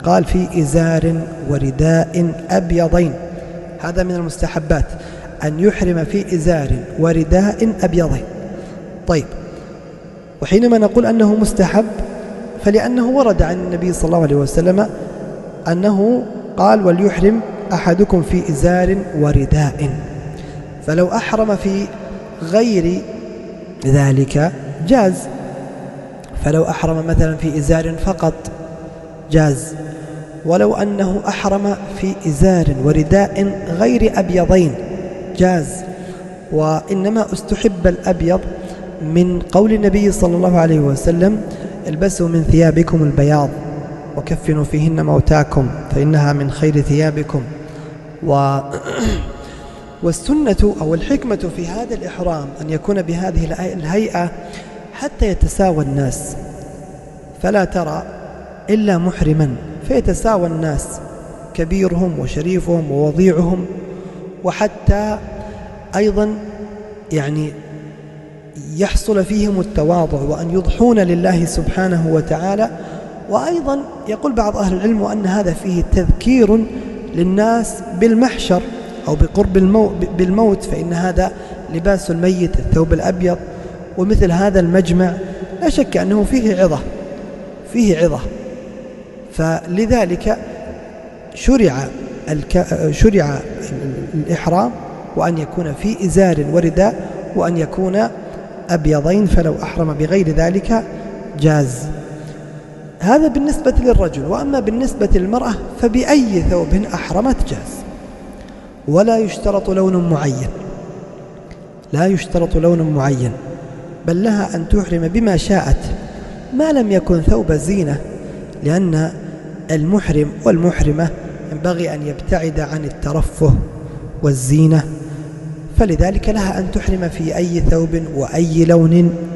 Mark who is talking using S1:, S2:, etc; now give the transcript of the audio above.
S1: قال في إزار ورداء أبيضين، هذا من المستحبات أن يحرم في إزار ورداء أبيضين. طيب، وحينما نقول أنه مستحب فلأنه ورد عن النبي صلى الله عليه وسلم أنه قال وليحرم أحدكم في إزار ورداء، فلو أحرم في غير ذلك جاز، فلو أحرم مثلا في إزار فقط جاز، ولو أنه أحرم في إزار ورداء غير أبيضين جاز. وإنما استحب الأبيض من قول النبي صلى الله عليه وسلم البسوا من ثيابكم البياض وكفنوا فيهن موتاكم فإنها من خير ثيابكم. والسنة أو الحكمة في هذا الإحرام أن يكون بهذه الهيئة حتى يتساوى الناس، فلا ترى إلا محرما فيتساوى الناس كبيرهم وشريفهم ووضيعهم، وحتى أيضا يعني يحصل فيهم التواضع وأن يضحون لله سبحانه وتعالى. وأيضا يقول بعض أهل العلم وأن هذا فيه تذكير للناس بالمحشر أو بقرب بالموت، فإن هذا لباس الميت الثوب الأبيض، ومثل هذا المجمع لا شك أنه فيه عظة. فلذلك شرع الإحرام وأن يكون في إزار ورداء وأن يكون أبيضين، فلو أحرم بغير ذلك جاز. هذا بالنسبة للرجل. وأما بالنسبة للمرأة فبأي ثوب أحرمت جاز، ولا يشترط لون معين، لا يشترط لون معين، بل لها أن تحرم بما شاءت ما لم يكن ثوب زينة، لأن المحرم والمحرمة ينبغي أن يبتعد عن الترفه والزينة، فلذلك لها أن تحرم في أي ثوب وأي لون